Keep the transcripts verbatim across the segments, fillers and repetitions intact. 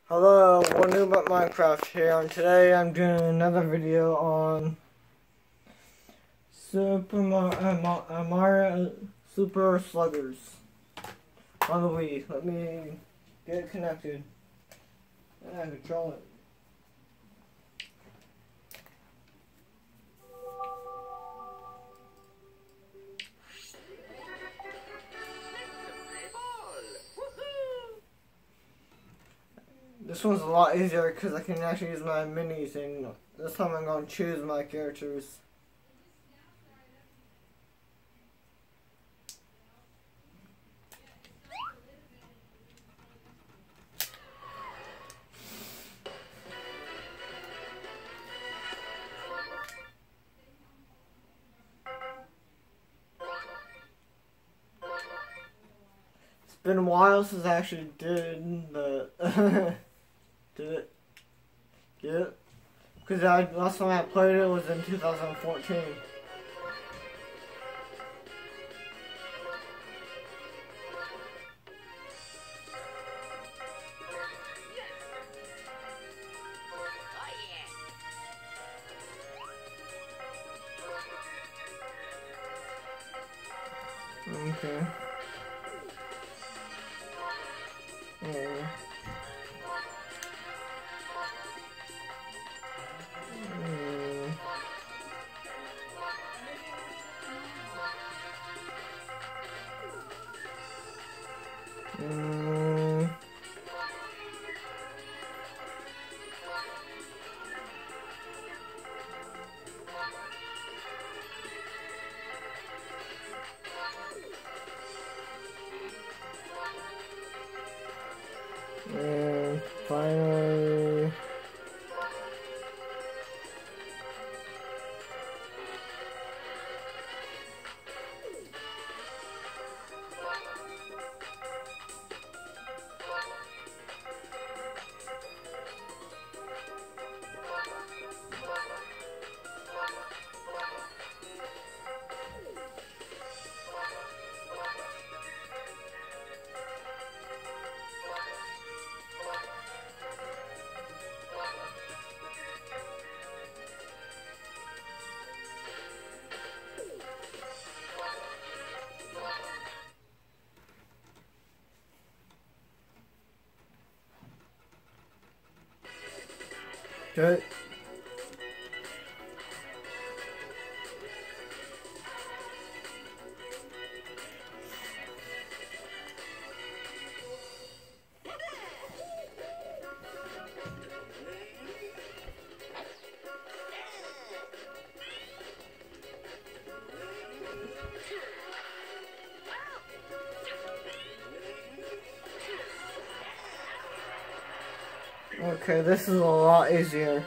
Hello, what new about Minecraft here, and today I'm doing another video on Super Mar uh, uh, Mario Super Sluggers on the Wii. Let me get it connected and control it. This one's a lot easier because I can actually use my minis, and this time I'm going to choose my characters. It's been a while since I actually did the did it get it because I last time I played it was in two thousand fourteen. Okay. Yeah. Mm. And finally, good. Okay, this is a lot easier.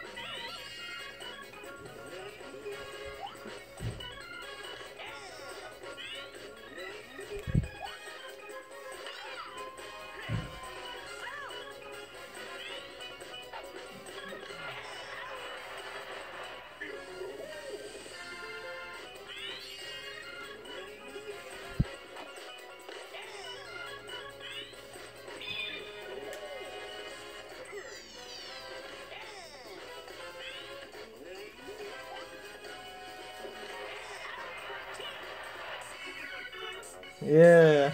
Yeah.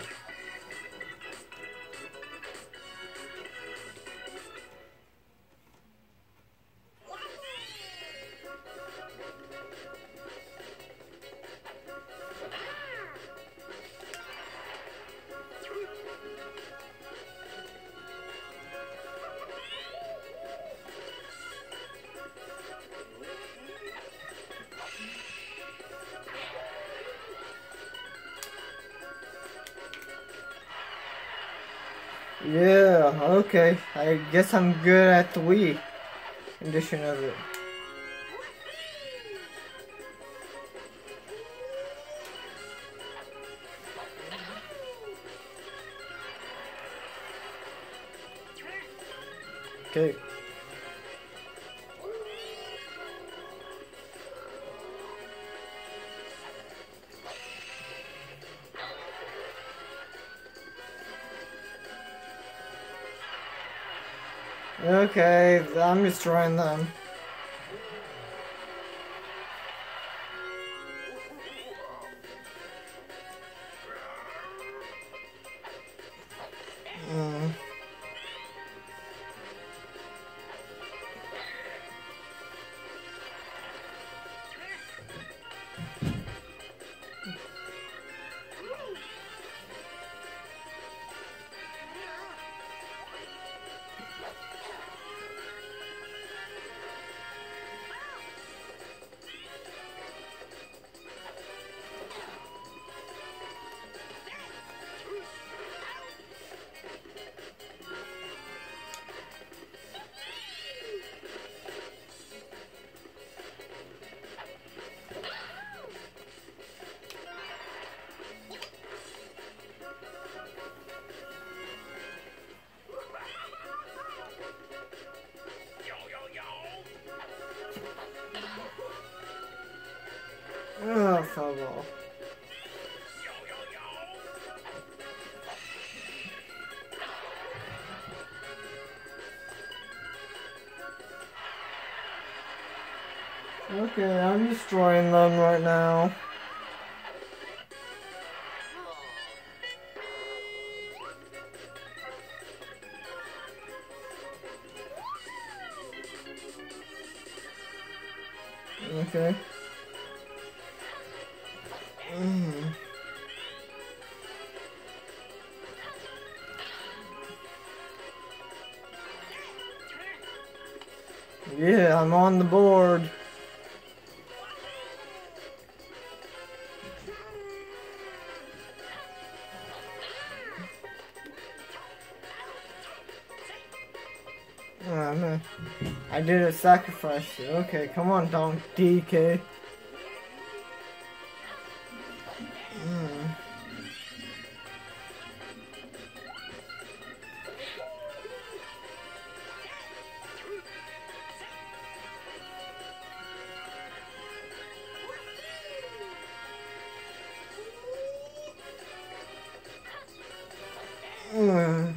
Yeah, okay. I guess I'm good at the Wii edition of it. Okay. Okay, I'm destroying them. Mm. Oh, football. Okay, I'm destroying them right now. Okay. Mm. Yeah, I'm on the board. Oh, man. I did a sacrifice. Okay, come on, Don D K. Mm. Mm.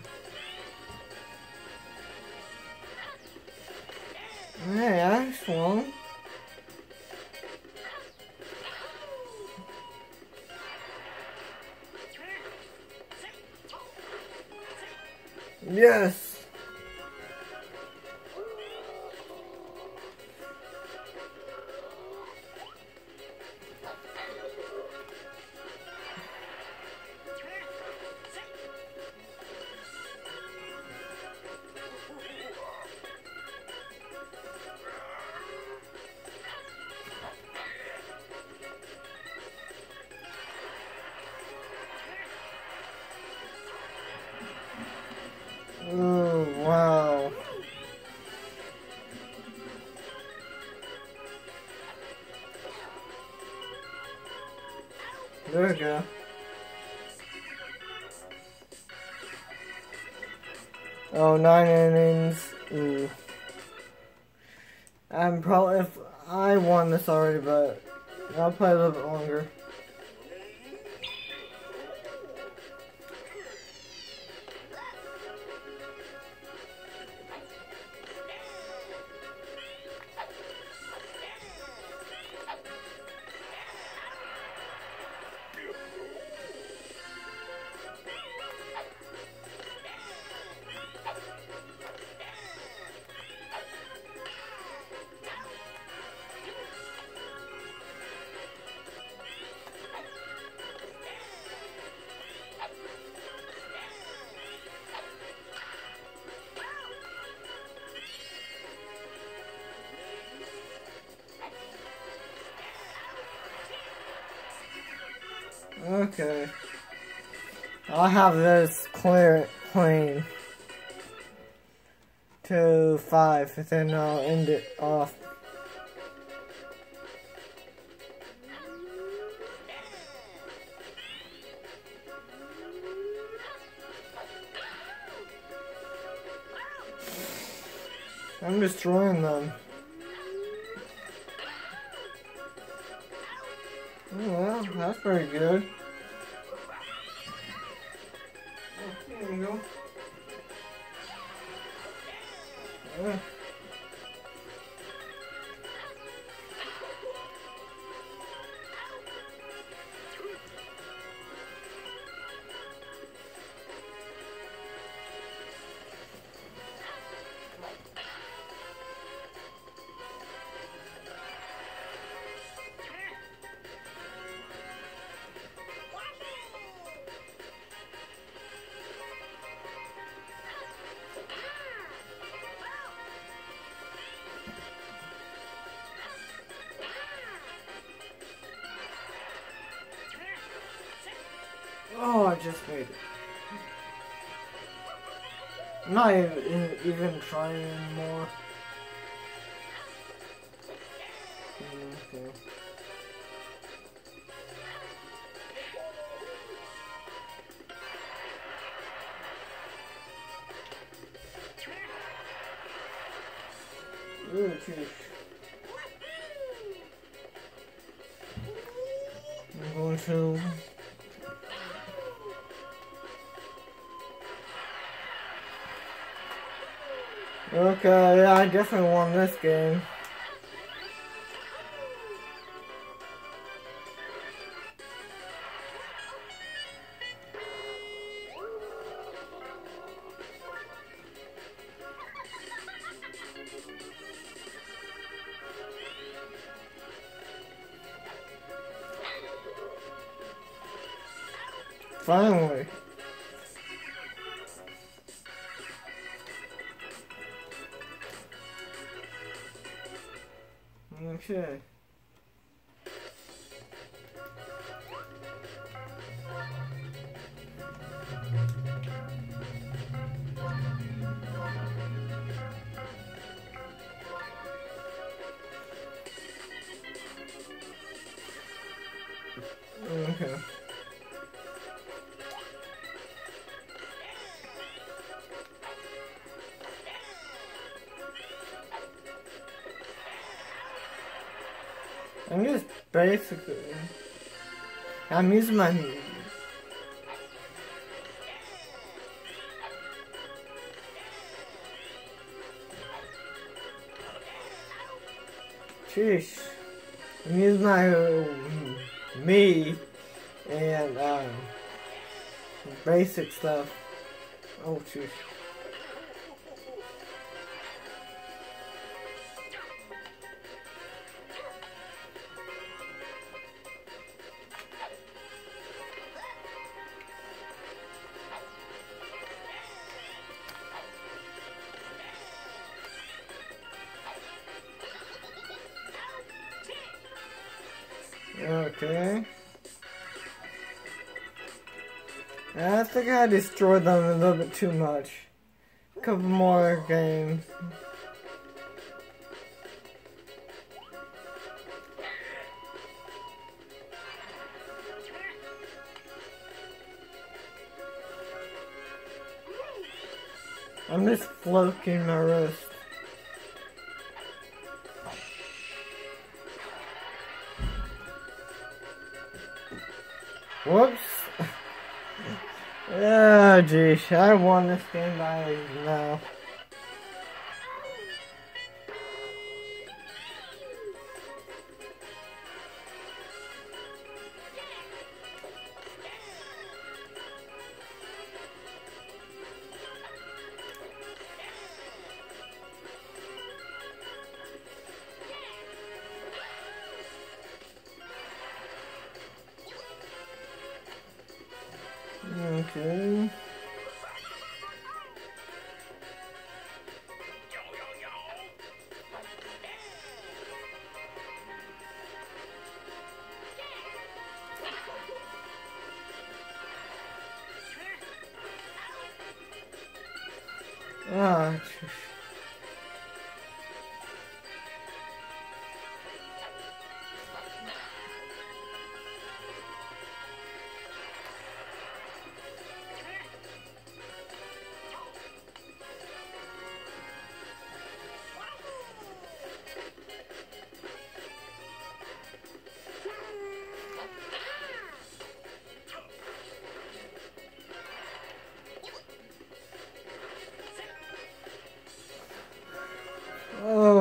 Hey, I swung. Yes. Oh, wow. There we go. Oh, nine innings. Ooh. I'm probably, if I won this already, but I'll play a little bit longer. Okay. I'll have this clear clean to five, and then I'll end it off. I'm destroying them. Oh, well, that's pretty good. Oh, there we go. Uh. Oh, I just made it. I'm not even, even trying anymore. Okay. Ooh, cheers. I'm going to... Okay, yeah, I definitely won this game. Finally. Okay. Okay. I'm just basically, I'm using my, sheesh, I'm using my, uh, me, and, um, basic stuff. Oh, sheesh. Okay. I think I destroyed them a little bit too much. A couple more games. I'm just floating my wrist. Whoops. Oh, geez. I won this game by now. Okay. Ah,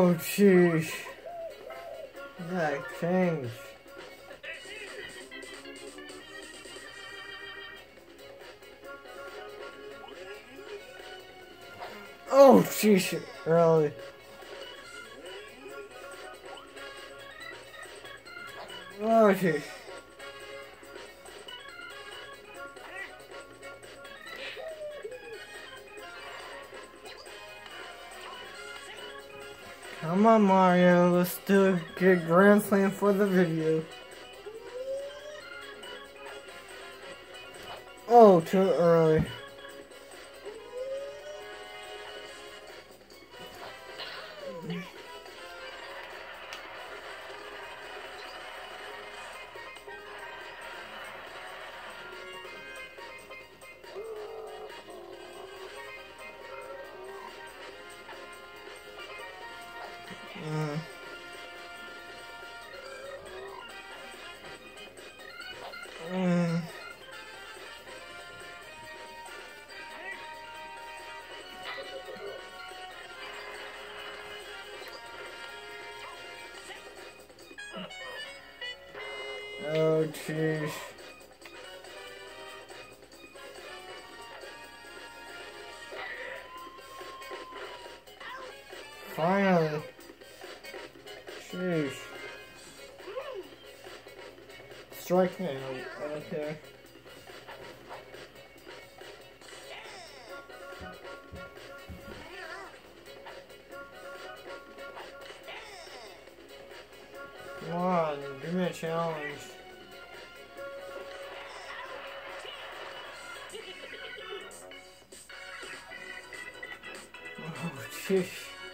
Oh, jeez. That changed. Oh, jeez. Really? Oh, jeez. Come on, Mario. Let's do a good Grand Slam for the video. Oh, too early. Mm. Mm. Oh, jeez. Finally. Jeez. Strike me. Okay. Come on, give me a challenge. Oh, jeez.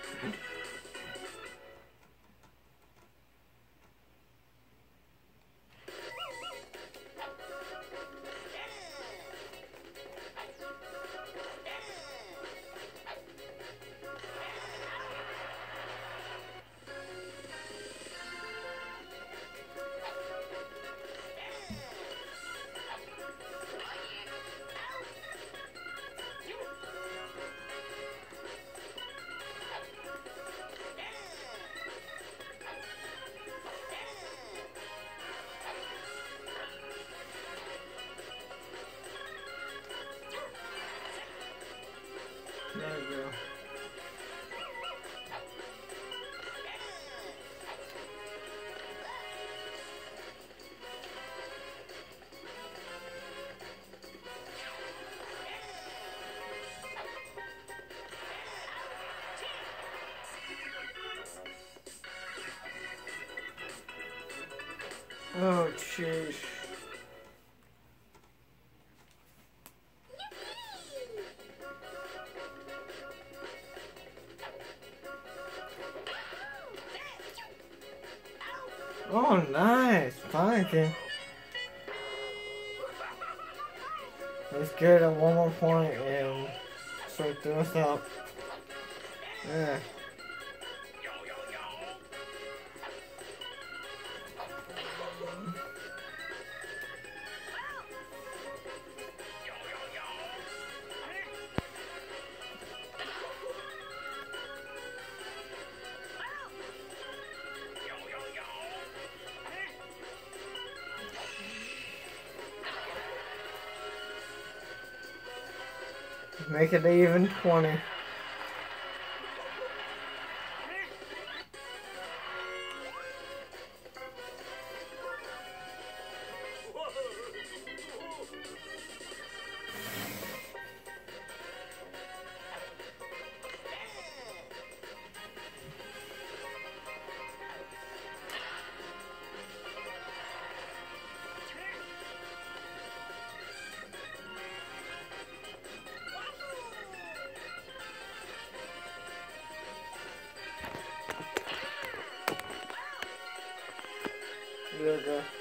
There we go. Oh, jeez. Oh, nice. Thank you. Let's get a one more point and sort this out. Yeah. Make it even twenty. There we go.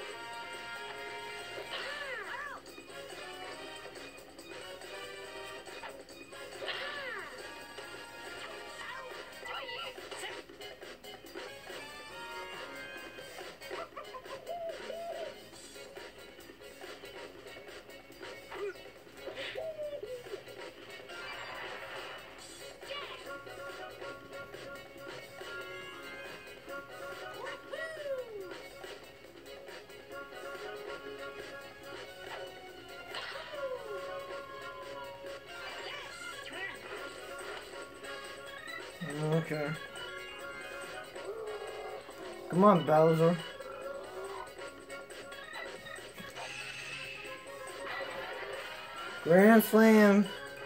Okay. Come on, Bowser. Grand Slam.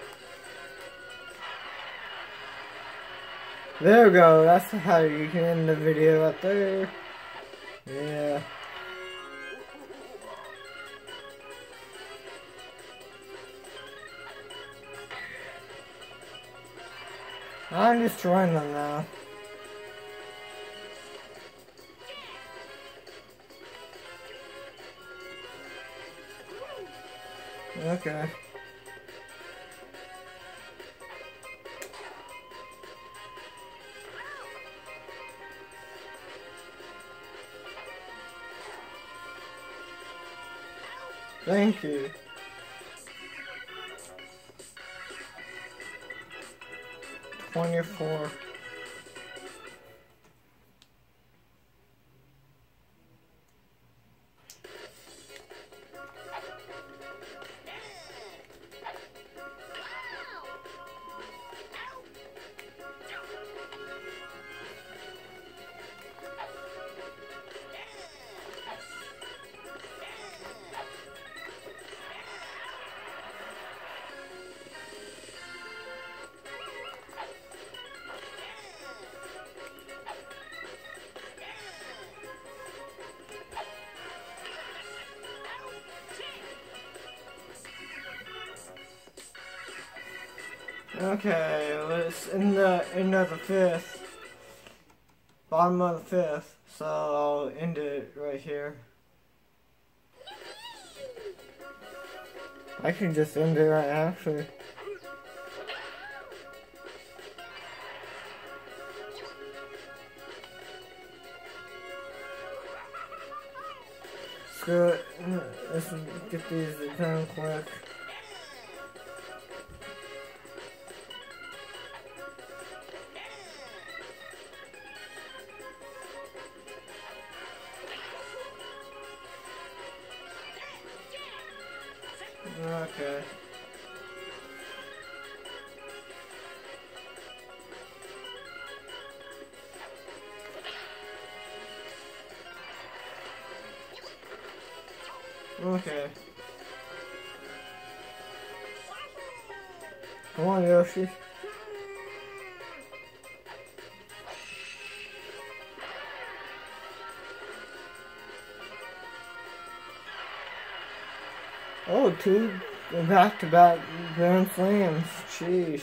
There we go. That's how you can end the video right there. Yeah. I'm destroying them now. Okay. Thank you. Twenty-four. Okay, let's end the end of the fifth. Bottom of the fifth. So I'll end it right here. I can just end it right actually. Screw it. Let's get these done quick. Okay. Okay. Come on, Yoshi. Oh, two back-to-back Grand Slams. Sheesh.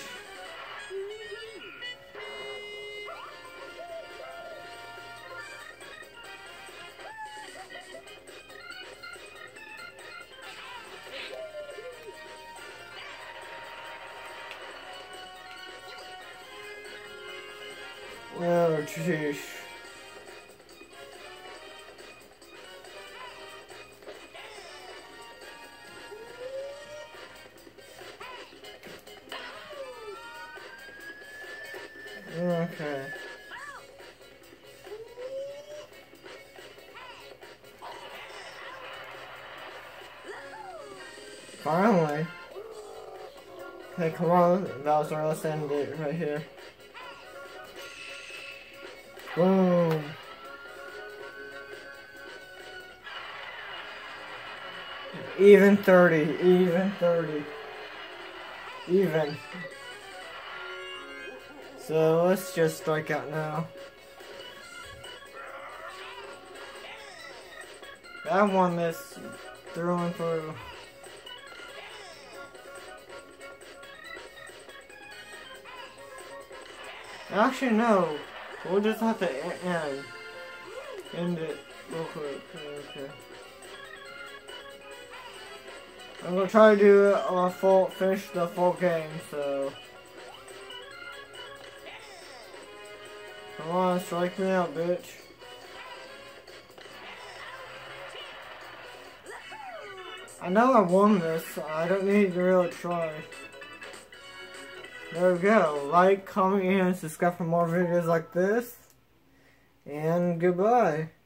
Oh, sheesh. Okay. Finally. Okay, come on, Bowser, let's end it right here. Boom. Even thirty, even thirty. Even. So let's just strike out now. I won this through and through. Actually, no. We'll just have to end, end it real quick. Okay. I'm gonna try to do a full, finish the full game, so. Come on, strike me out, bitch. I know I won this, so I don't need to really try. There we go. Like, comment, and subscribe for more videos like this. And goodbye.